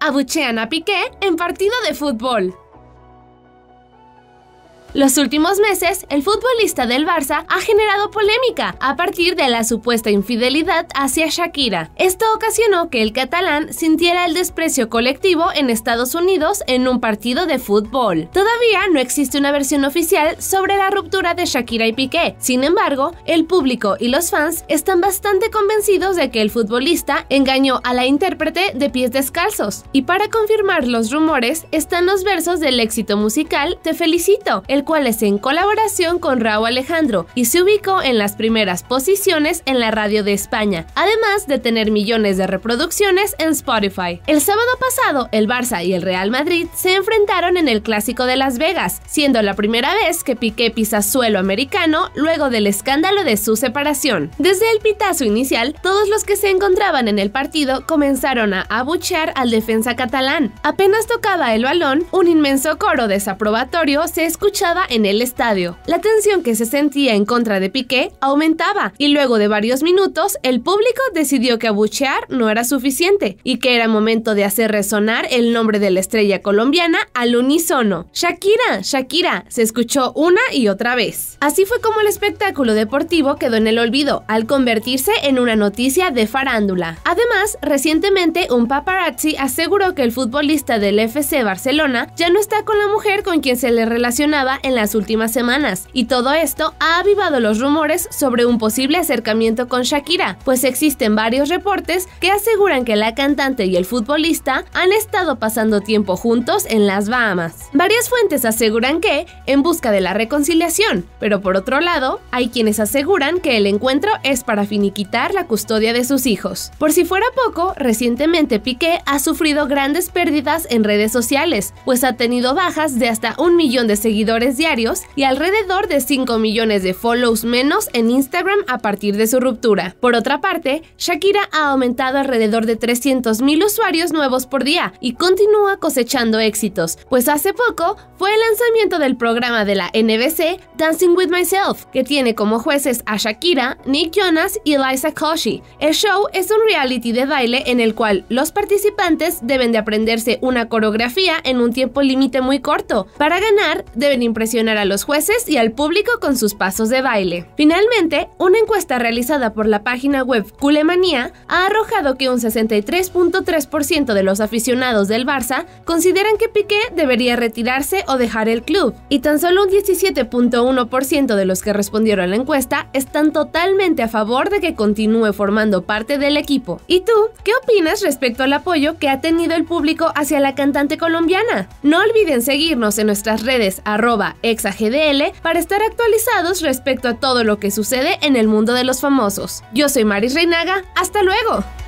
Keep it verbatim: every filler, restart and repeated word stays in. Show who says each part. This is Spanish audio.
Speaker 1: abuchean a Piqué en partido de fútbol. Los últimos meses, el futbolista del Barça ha generado polémica a partir de la supuesta infidelidad hacia Shakira. Esto ocasionó que el catalán sintiera el desprecio colectivo en Estados Unidos en un partido de fútbol. Todavía no existe una versión oficial sobre la ruptura de Shakira y Piqué. Sin embargo, el público y los fans están bastante convencidos de que el futbolista engañó a la intérprete de Pies Descalzos. Y para confirmar los rumores están los versos del éxito musical Te Felicito, el el cual es en colaboración con Rauw Alejandro y se ubicó en las primeras posiciones en la radio de España, además de tener millones de reproducciones en Spotify. El sábado pasado, el Barça y el Real Madrid se enfrentaron en el Clásico de Las Vegas, siendo la primera vez que Piqué pisa suelo americano luego del escándalo de su separación. Desde el pitazo inicial, todos los que se encontraban en el partido comenzaron a abuchear al defensa catalán. Apenas tocaba el balón, un inmenso coro desaprobatorio se escuchaba en el estadio. La tensión que se sentía en contra de Piqué aumentaba y luego de varios minutos el público decidió que abuchear no era suficiente y que era momento de hacer resonar el nombre de la estrella colombiana al unísono. Shakira, Shakira, se escuchó una y otra vez. Así fue como el espectáculo deportivo quedó en el olvido al convertirse en una noticia de farándula. Además, recientemente un paparazzi aseguró que el futbolista del F C Barcelona ya no está con la mujer con quien se le relacionaba en las últimas semanas, y todo esto ha avivado los rumores sobre un posible acercamiento con Shakira, pues existen varios reportes que aseguran que la cantante y el futbolista han estado pasando tiempo juntos en las Bahamas. Varias fuentes aseguran que en busca de la reconciliación, pero por otro lado, hay quienes aseguran que el encuentro es para finiquitar la custodia de sus hijos. Por si fuera poco, recientemente Piqué ha sufrido grandes pérdidas en redes sociales, pues ha tenido bajas de hasta un millón de seguidores diarios y alrededor de cinco millones de follows menos en Instagram a partir de su ruptura. Por otra parte, Shakira ha aumentado alrededor de trescientos mil usuarios nuevos por día y continúa cosechando éxitos, pues hace poco fue el lanzamiento del programa de la N B C Dancing with Myself, que tiene como jueces a Shakira, Nick Jonas y Liza Koshy. El show es un reality de baile en el cual los participantes deben de aprenderse una coreografía en un tiempo límite muy corto. Para ganar, deben impresionar a los jueces y al público con sus pasos de baile. Finalmente, una encuesta realizada por la página web Culemanía ha arrojado que un sesenta y tres punto tres por ciento de los aficionados del Barça consideran que Piqué debería retirarse o dejar el club, y tan solo un diecisiete punto uno por ciento de los que respondieron a la encuesta están totalmente a favor de que continúe formando parte del equipo. ¿Y tú, qué opinas respecto al apoyo que ha tenido el público hacia la cantante colombiana? No olviden seguirnos en nuestras redes arroba exagdl para estar actualizados respecto a todo lo que sucede en el mundo de los famosos. Yo soy Maris Reinaga, ¡hasta luego!